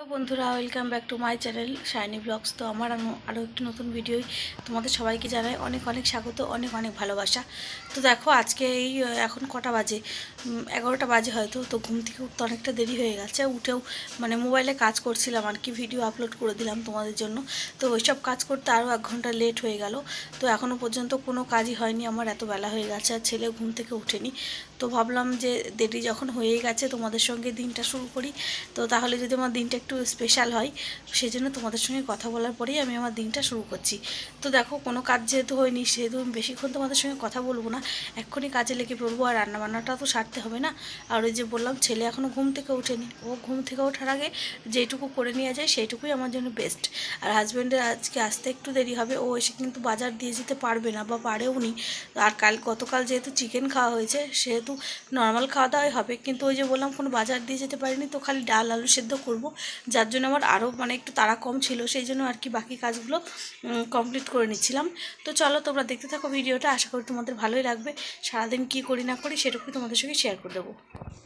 বন্ধুরা welcome back to my channel Shiny Vlogs. তো আমার আরও একটি নতুন ভিডিও তোমাদের সবাইকে জানাই অনেক অনেক স্বাগত, অনেক অনেক ভালোবাসা। তো দেখো আজকে এই এখন কটা বাজে, 11টা বাজে হয়তো। তো ঘুম থেকে উঠতে অনেকটা দেরি হয়ে গেছে, উঠেও মানে মোবাইলে কাজ করছিলাম আর কি, ভিডিও আপলোড করে দিলাম তোমাদের জন্য। তো ওইসব কাজ করতে আরও 1 ঘন্টা লেট হয়ে গেল। তো এখনও পর্যন্ত কোনো কাজই হয়নি আমার, এত বেলা হয়ে গেছে আর ছেলে ঘুম থেকে উঠেনি। তো ভাবলাম যে দেরি যখন হয়েই গেছে তোমাদের সঙ্গে দিনটা শুরু করি, তো তাহলে যদি আমার দিনটা একটু স্পেশাল হয়, সেই জন্য তোমাদের সঙ্গে কথা বলার পরেই আমি আমার দিনটা শুরু করছি। তো দেখো কোনো কাজ যেহেতু হয়নি সেহেতু আমি বেশিক্ষণ তোমাদের সঙ্গে কথা বলবো না, এক্ষুনি কাজে লেগে পড়বো। আর রান্নাবান্নাটা তো সারতে হবে না। আর ওই যে বললাম ছেলে এখনও ঘুম থেকে ওঠেনি, ও ঘুম থেকে ওঠার আগে যেটুকু করে নিয়ে যায় সেইটুকুই আমার জন্য বেস্ট। আর হাজব্যান্ডের আজকে আসতে একটু দেরি হবে, ও এসে কিন্তু বাজার দিয়ে যেতে পারবে না বা পারেও নি। আর গতকাল যেহেতু চিকেন খাওয়া হয়েছে সেহেতু নর্মাল খাওয়া দাওয়াই হবে, কিন্তু ওই যে বললাম কোনো বাজার দিয়ে যেতে পারিনি, তো খালি ডাল আলু সেদ্ধ করব, যার জন্য আমার আরও মানে একটু তাড়া কম ছিল, সেই জন্য আর কি বাকি কাজগুলো কমপ্লিট করে নিচ্ছিলাম। তো চলো তোমরা দেখতে থাকো ভিডিওটা, আশা করি তোমাদের ভালোই লাগবে। সারাদিন কী করি না করি সেটুকুই তোমাদের সঙ্গে শেয়ার করে দেবো।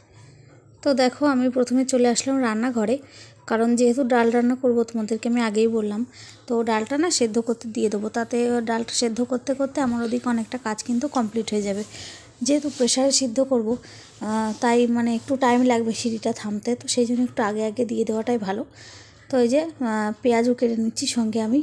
তো দেখো আমি প্রথমে চলে আসলাম রান্নাঘরে, কারণ যেহেতু ডাল রান্না করব তোমাদেরকে আমি আগেই বললাম। তো ডালটা না সেদ্ধ করতে দিয়ে দেবো, তাতে ডালটা সেদ্ধ করতে করতে আমার ওদিকে অনেকটা কাজ কিন্তু কমপ্লিট হয়ে যাবে। যেহেতু প্রেশারে সিদ্ধ করব, তাই মানে একটু টাইম লাগবে সিটিটা থামতে, তো সেই জন্য একটু আগে আগে দিয়ে দেওয়াটাই ভালো। তো এই যে পেঁয়াজও কেটে নিচ্ছি, সঙ্গে আমি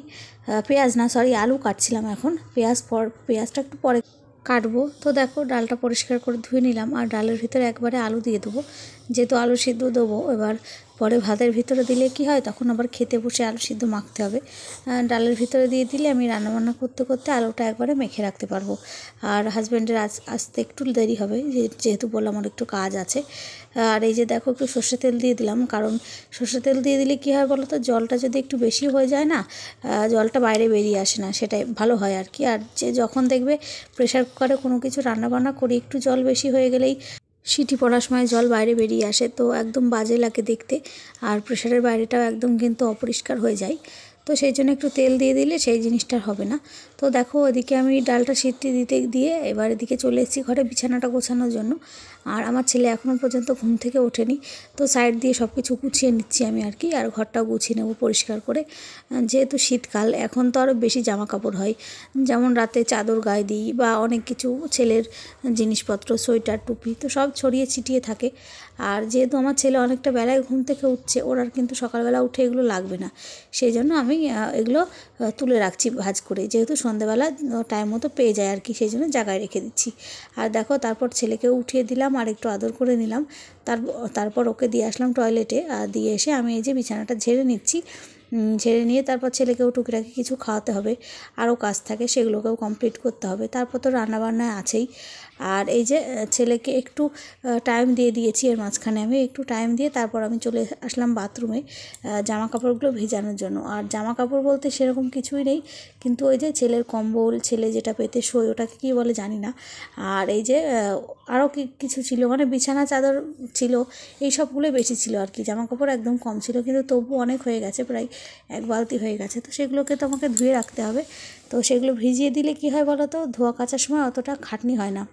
আলু কাটছিলাম এখন। পেঁয়াজটা একটু পরে কাটবো। তো দেখো ডালটা পরিষ্কার করে ধুয়ে নিলাম, আর ডালের ভিতরে একবারে আলু দিয়ে দেবো, যেহেতু আলু সিদ্ধ দেবো। এবার পরে ভাতের ভিতরে দিলে কি হয়, তখন আবার খেতে বসে আলু সিদ্ধ মাখতে হবে। ডালের ভিতরে দিয়ে দিলে আমি রান্নাবান্না করতে করতে আলুটা একবারে মেখে রাখতে পারবো। আর হাজব্যান্ডের আসতে একটু দেরি হবে, যেহেতু বললাম আমার একটু কাজ আছে। আর এই যে দেখো একটু সর্ষে তেল দিয়ে দিলাম, কারণ সর্ষে তেল দিয়ে দিলে কী হয় বলো তো, জলটা যদি একটু বেশি হয়ে যায় না, জলটা বাইরে বেরিয়ে আসে না, সেটাই ভালো হয় আর কি। আর যে যখন দেখবে প্রেশার কুকারে কোনো কিছু রান্নাবান্না করি, একটু জল বেশি হয়ে গেলেই সিটি পড়ার সময় জল বাইরে বেরিয়ে আসে, তো একদম বাজে লাগে দেখতে। আর প্রেশারের বাইরেটাও একদম কিন্তু অপরিষ্কার হয়ে যায়। তো সেই জন্য একটু তেল দিয়ে দিলে সেই জিনিসটা হবে না। তো দেখো ওদিকে আমি ডালটা সিটি দিয়ে এবার এদিকে চলে এসেছি ঘরে বিছানাটা গোছানোর জন্য। আর আমার ছেলে এখনও পর্যন্ত ঘুম থেকে ওঠেনি, তো সাইড দিয়ে সব কিছু গুছিয়ে নিচ্ছি আমি আর কি। আর ঘরটাও গুছিয়ে নেবো পরিষ্কার করে, যেহেতু শীতকাল এখন তো আরও বেশি জামা কাপড় হয়, যেমন রাতে চাদর গায়ে দিই বা অনেক কিছু ছেলের জিনিসপত্র, সোয়েটার টুপি তো সব ছড়িয়ে ছিটিয়ে থাকে। আর যেহেতু আমার ছেলে অনেকটা বেলায় ঘুম থেকে উঠছে, ওর আর কিন্তু সকালবেলা উঠে এগুলো লাগবে না, সেই জন্য আমি এগুলো তুলে রাখছি ভাঁজ করে, যেহেতু সন্ধ্যেবেলা টাইম মতো পেয়ে যায় আর কি, সেই জন্য জায়গায় রেখে দিচ্ছি। আর দেখো তারপর ছেলেকেও উঠিয়ে দিলাম আর একটু আদর করে নিলাম। তারপর ওকে দিয়ে আসলাম টয়লেটে, আর দিয়ে এসে আমি এই যে বিছানাটা ঝেড়ে নিচ্ছি। ঝেড়ে নিয়ে তারপর ছেলেকেও টুকিটাকি কিছু খাওয়াতে হবে, আরও কাজ থাকে সেগুলোকেও কমপ্লিট করতে হবে, তারপর তো রান্নাবান্না আছেই। আর এই যে ছেলেকে একটু টাইম দিয়ে দিয়েছি, এর মাঝখানে আমি একটু টাইম দিয়ে তারপর আমি চলে আসলাম বাথরুমে জামা কাপড়গুলো ভেজানোর জন্য। আর জামা কাপড় বলতে সেরকম কিছুই নেই, কিন্তু ওই যে ছেলের কম্বল, ছেলে যেটা পেতে শোয় ওটাকে কী বলে জানি না। আর এই যে আরও কিছু ছিল, মানে বিছানা চাদর ছিল, এই সবগুলোই বেশি ছিল আর কি। জামা কাপড় একদম কম ছিল, কিন্তু তবু অনেক হয়ে গেছে, প্রায় 1 বালতি হয়ে গেছে। তো সেগুলোকে তো আমাকে ধুয়ে রাখতে হবে। তো সেগুলো ভিজিয়ে দিলে কী হয় বলো তো, ধোয়া কাচার সময় অতটা খাটনি হয় না,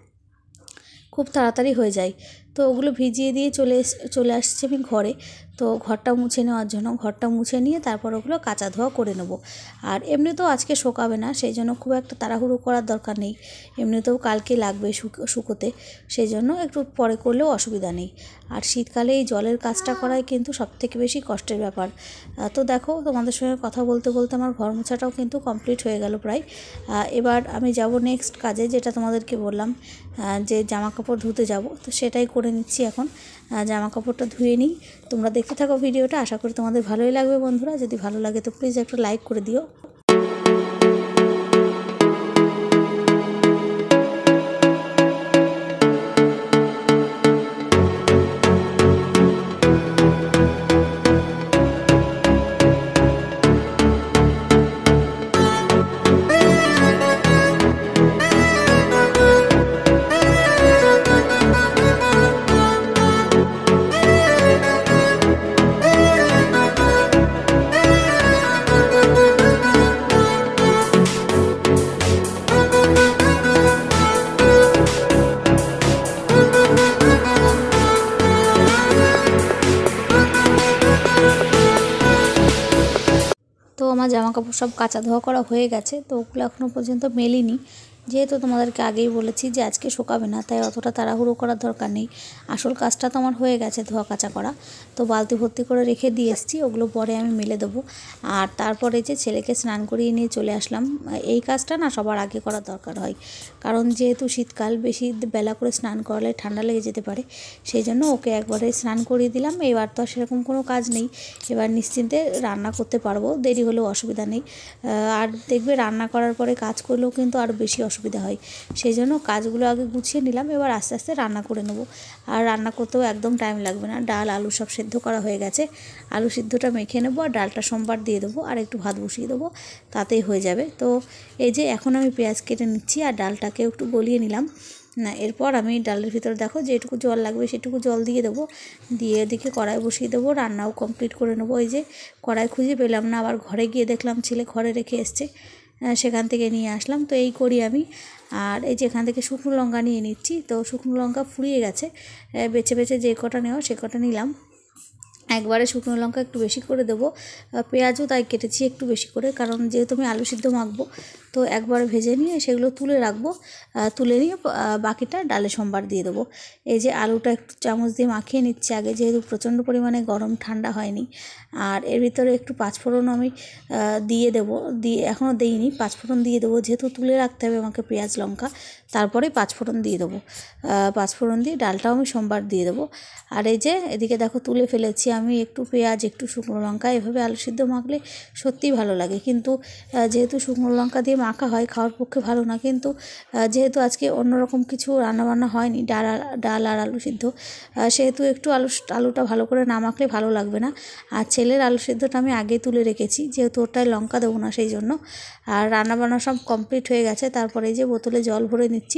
খুব তাড়াতাড়ি হয়ে যায়। তো ওগুলো ভিজিয়ে দিয়ে চলে আসছি আমি ঘরে, তো ঘরটা মুছে নেওয়ার জন্য। ঘরটা মুছে নিয়ে তারপর ওগুলো কাচা ধোয়া করে নেব। আর এমনিতেও আজকে শোকাবে না, সেই জন্য খুব একটা তাড়াহুড়ো করার দরকার নেই, এমনিতেও কালকে লাগবে শুকোতে, সেই জন্য একটু পরে করলেও অসুবিধা নেই। আর শীতকালে এই জলের কাজটা করাই কিন্তু সবথেকে বেশি কষ্টের ব্যাপার। তো দেখো তোমাদের সঙ্গে কথা বলতে বলতে আমার ঘর মোছাটাও কিন্তু কমপ্লিট হয়ে গেল প্রায়। এবার আমি যাব নেক্সট কাজে, যেটা তোমাদেরকে বললাম যে জামা কাপড় ধুতে যাব, তো সেটাই করে নিচ্ছি এখন। জামা কাপড়টা ধুয়ে নিই, তোমরা দেখতে থাকো ভিডিওটা, আশা করি তোমাদের ভালোই লাগবে বন্ধুরা। যদি ভালো লাগে তো প্লিজ একটা লাইক করে দিও। আমার জামা কাপড় সব কাচা ধোয়া করা হয়ে গেছে, তো ওগুলো এখনও পর্যন্ত মেলিনি। যেহেতু তোমাদেরকে আগেই বলেছি যে আজকে শুকাবে না, তাই অতটা তাড়াহুড়ো করার দরকার নেই। আসল কাজটা তো আমার হয়ে গেছে, ধোয়া কাচা করা। তো বালতি ভর্তি করে রেখে দিয়ে এসেছি, ওগুলো পরে আমি মেলে দেবো। আর তারপরে যে ছেলেকে স্নান করিয়ে নিয়ে চলে আসলাম। এই কাজটা না সবার আগে করা দরকার হয়, কারণ যেহেতু শীতকাল, বেশি বেলা করে স্নান করলে ঠান্ডা লেগে যেতে পারে। সেই জন্য ওকে একবারে স্নান করিয়ে দিলাম। এবার তো আর সেরকম কোনো কাজ নেই, এবার নিশ্চিন্তে রান্না করতে পারবো, দেরি হলেও অসুবিধা নেই। আর দেখবে রান্না করার পরে কাজ করলেও কিন্তু আরও বেশি অসুবিধা হয়। সেই জন্য কাজগুলো আগে গুছিয়ে নিলাম, এবার আস্তে আস্তে রান্না করে নেব। আর রান্না করতেও একদম টাইম লাগবে না, ডাল আলু সব সেদ্ধ করা হয়ে গেছে। আলু সিদ্ধটা মেখে নেবো আর ডালটা সোমবার দিয়ে দেবো, আর একটু ভাত বসিয়ে দেবো, তাতেই হয়ে যাবে। তো এই যে এখন আমি পেঁয়াজ কেটে নিচ্ছি আর ডালটাকেও একটু গলিয়ে নিলাম। না, এরপর আমি ডালের ভিতরে দেখো যেটুকু জল লাগবে সেটুকু জল দিয়ে দেবো, দিয়ে এদিকে কড়াই বসিয়ে দেবো, রান্নাও কমপ্লিট করে নেবো। এই যে কড়াই খুঁজে পেলাম না, আবার ঘরে গিয়ে দেখলাম ছেলে ঘরে রেখে এসছে, সেখান থেকে নিয়ে আসলাম। তো এই করি আমি। আর এই যে এখান থেকে শুকনো লঙ্কা নিয়ে নিচ্ছি, তো শুকনো লঙ্কা ফুরিয়ে গেছে, বেছে বেছে যে কটা নেওয়া সে কটা নিলাম। একবারে শুকনো লঙ্কা একটু বেশি করে দেবো, পেঁয়াজও তাই কেটেছি একটু বেশি করে, কারণ যেহেতু আমি আলু সিদ্ধ মাখবো, তো একবারে ভেজে নিয়ে সেগুলো তুলে রাখবো। তুলে নিয়ে বাকিটা ডালে সোমবার দিয়ে দেবো। এই যে আলুটা একটু চামচ দিয়ে মাখিয়ে নিচ্ছি আগে, যেহেতু প্রচণ্ড পরিমাণে গরম, ঠান্ডা হয়নি। আর এর ভিতরে একটু পাঁচফোড়ন আমি দিয়ে দেবো, এখনও দিইনি, পাঁচফোড়ন দিয়ে দেবো, যেহেতু তুলে রাখতে হবে আমাকে পেঁয়াজ লঙ্কা, তারপরে পাঁচফোড়ন দিয়ে দেবো। পাঁচফোড়ন দিয়ে ডালটাও আমি সোমবার দিয়ে দেবো। আর এই যে এদিকে দেখো তুলে ফেলেছি আমি একটু পেঁয়াজ, একটু শুকনো লঙ্কা, এভাবে আলু সিদ্ধ মাখলে সত্যিই ভালো লাগে। কিন্তু যেহেতু শুকনো লঙ্কা দিয়ে মাখা হয়, খাওয়ার পক্ষে ভালো না। কিন্তু যেহেতু আজকে অন্যরকম কিছু রান্নাবান্না হয়নি, ডাল আর আলু সিদ্ধ, সেহেতু একটু আলুটা ভালো করে না মাখলে ভালো লাগবে না। আর ছেলের আলু সিদ্ধটা আমি আগে তুলে রেখেছি, যেহেতু ওটায় লঙ্কা দেবো না সেই জন্য। আর রান্নাবান্না সব কমপ্লিট হয়ে গেছে, তারপরে এই যে বোতলে জল ভরে নিচ্ছি।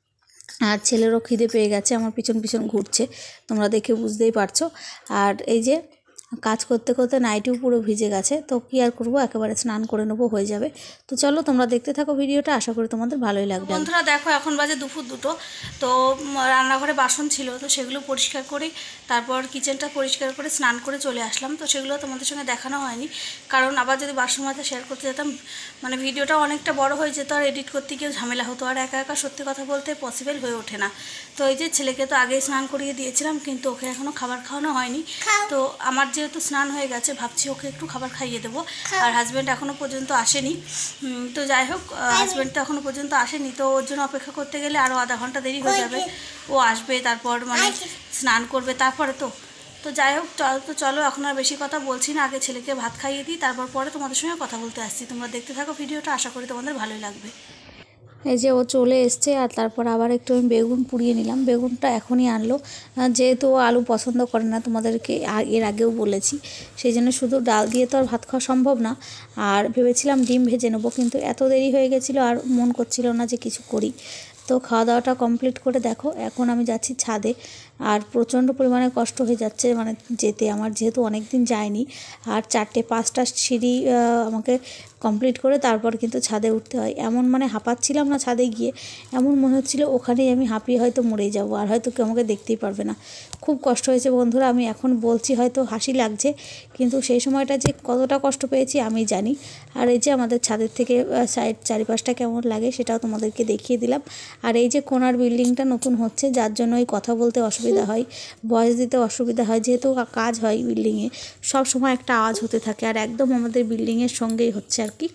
আর ছেলেরও খিদে পেয়ে গেছে, আমার পিছন পিছন ঘুরছে, তোমরা দেখে বুঝতেই পারছো। আর এই যে কাজ করতে করতে নাইটিও পুরো ভিজে গেছে, তো কী আর করবো, একেবারে স্নান করে নেবো, হয়ে যাবে। তো চলো তোমরা দেখতে থাকো ভিডিওটা, আশা করি তোমাদের ভালোই লাগবে। বন্ধুরা দেখো এখন বাজে দুপুর 2টো, তো রান্নাঘরে বাসন ছিল, তো সেগুলো পরিষ্কার করে তারপর কিচেনটা পরিষ্কার করে স্নান করে চলে আসলাম। তো সেগুলো তোমাদের সঙ্গে দেখানো হয়নি, কারণ আবার যদি বাসন মাজা শেয়ার করতে যেতাম, মানে ভিডিওটা অনেকটা বড় হয়ে যেত, আর এডিট করতে গিয়েও ঝামেলা হতো, আর একা একা সত্যি কথা বলতে পসিবল হয়ে ওঠে না। তো এই যে ছেলেকে তো আগেই স্নান করিয়ে দিয়েছিলাম, কিন্তু ওকে এখনও খাবার খাওয়ানো হয়নি। তো আমার যেহেতু স্নান হয়ে গেছে, ভাবছি ওকে একটু খাবার খাইয়ে দেবো। আর হাজব্যান্ড এখনও পর্যন্ত আসেনি। তো যাই হোক, হাজব্যান্ড তো এখনও পর্যন্ত আসেনি, তো ওর জন্য অপেক্ষা করতে গেলে আরও আধা ঘন্টা দেরি হয়ে যাবে। ও আসবে, তারপর মানে স্নান করবে, তারপরে তো যাই হোক, তো চলো এখন আর বেশি কথা বলছি না, আগে ছেলেকে ভাত খাইয়ে দিই, তারপর পরে তোমাদের সঙ্গে কথা বলতে আসছি। তোমরা দেখতে থাকো ভিডিওটা, আশা করি তোমাদের ভালোই লাগবে। এই যে ও চলে এসছে, আর তারপর আবার একটু আমি বেগুন পুড়িয়ে নিলাম। বেগুনটা এখনই আনলো, যেহেতু ও আলু পছন্দ করে না, তোমাদেরকে এর আগেও বলেছি। সেই জন্য শুধু ডাল দিয়ে তো আর ভাত খাওয়া সম্ভব না। আর ভেবেছিলাম ডিম ভেজে নেবো, কিন্তু এত দেরি হয়ে গেছিলো আর মন করছিল না যে কিছু করি। তো খাওয়া দাওয়াটা কমপ্লিট করে দেখো এখন আমি যাচ্ছি ছাদে। আর প্রচণ্ড পরিমাণে কষ্ট হয়ে যাচ্ছে মানে যেতে, আমার যেহেতু অনেক দিন যায়নি। আর 4-5টা সিঁড়ি আমাকে কমপ্লিট করে তারপর কিন্তু ছাদে উঠতে হয়। এমন মানে হাঁপাচ্ছিলাম না ছাদে গিয়ে, এমন মনে হচ্ছিলো ওখানেই আমি হাঁপিয়ে হয়তো মরেই যাবো, আর হয়তো কেউ আমাকে দেখতেই পারবে না। খুব কষ্ট হয়েছে বন্ধুরা, আমি এখন বলছি হয়তো হাসি লাগছে, কিন্তু সেই সময়টা যে কতটা কষ্ট পেয়েছি আমি জানি। আর এই যে আমাদের ছাদের থেকে সাইড চারিপাশটা কেমন লাগে সেটাও তোমাদেরকে দেখিয়ে দিলাম। আর এই যে কোণার বিল্ডিংটা নতুন হচ্ছে, যার জন্য এই কথা বলতে অসুবিধা হয়, ভয়েস দিতে অসুবিধা হয়, যেহেতু কাজ হয় বিল্ডিংয়ে, সব সময় একটা আওয়াজ হতে থাকে, আর একদম আমাদের বিল্ডিংয়ের সঙ্গেই হচ্ছে আর কি।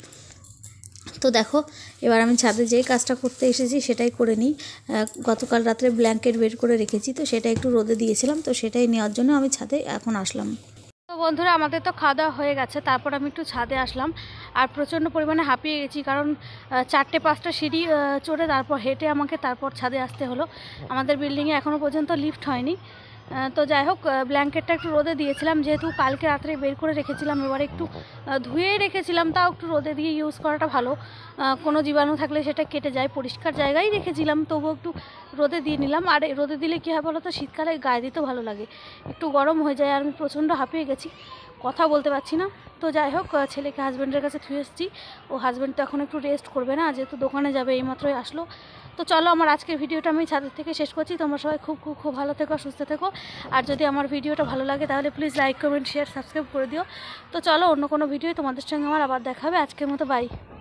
তো দেখো এবার আমি ছাদে যেই কাজটা করতে এসেছি সেটাই করে নিই। গতকাল রাত্রে ব্ল্যাঙ্কেট বের করে রেখেছি, তো সেটা একটু রোদে দিয়েছিলাম, তো সেটাই নেওয়ার জন্য আমি ছাদে এখন আসলাম। তো বন্ধুরা আমাদের তো খাওয়া দাওয়া হয়ে গেছে, তারপর আমি একটু ছাদে আসলাম। আর প্রচণ্ড পরিমাণে হাঁপিয়ে গেছি, কারণ 4-5টা সিঁড়ি চড়ে তারপর হেঁটে আমাকে তারপর ছাদে আসতে হলো। আমাদের বিল্ডিংয়ে এখনও পর্যন্ত লিফট হয়নি। তো যাই হোক, ব্ল্যাঙ্কেটটা একটু রোদে দিয়েছিলাম, যেহেতু কালকে রাত্রে বের করে রেখেছিলাম, এবারে একটু ধুয়েই রেখেছিলাম, তাও একটু রোদে দিয়ে ইউজ করাটা ভালো। কোনো জীবাণু থাকলে সেটা কেটে যায়, পরিষ্কার জায়গায় রেখেছিলাম, তবুও একটু রোদে দিয়ে নিলাম। আর রোদে দিলে কী হয় বলো তো, শীতকালে গায়ে দিতেও ভালো লাগে, একটু গরম হয়ে যায়। আর আমি প্রচণ্ড হাঁপিয়ে গেছি, কথা বলতে পারছি না। তো যাই হোক, ছেলেকে হাজব্যান্ডের কাছে থুয়ে এসেছি। ও হাজব্যান্ড তো এখন একটু রেস্ট করবে না, যেহেতু দোকানে যাবে, এইমাত্রই আসলো। তো চলো, আমার আজকের ভিডিওটা আমি ছাদের থেকে শেষ করছি। তোমরা সবাই খুব খুব খুব ভালো থেকো, সুস্থ থেকো। আর যদি আমার ভিডিওটা ভালো লাগে তাহলে please like, comment, share, subscribe করে দিও। তো চলো, অন্য কোনো ভিডিও তোমাদের সঙ্গে আমার আবার দেখা হবে। আজকের মতো বাই।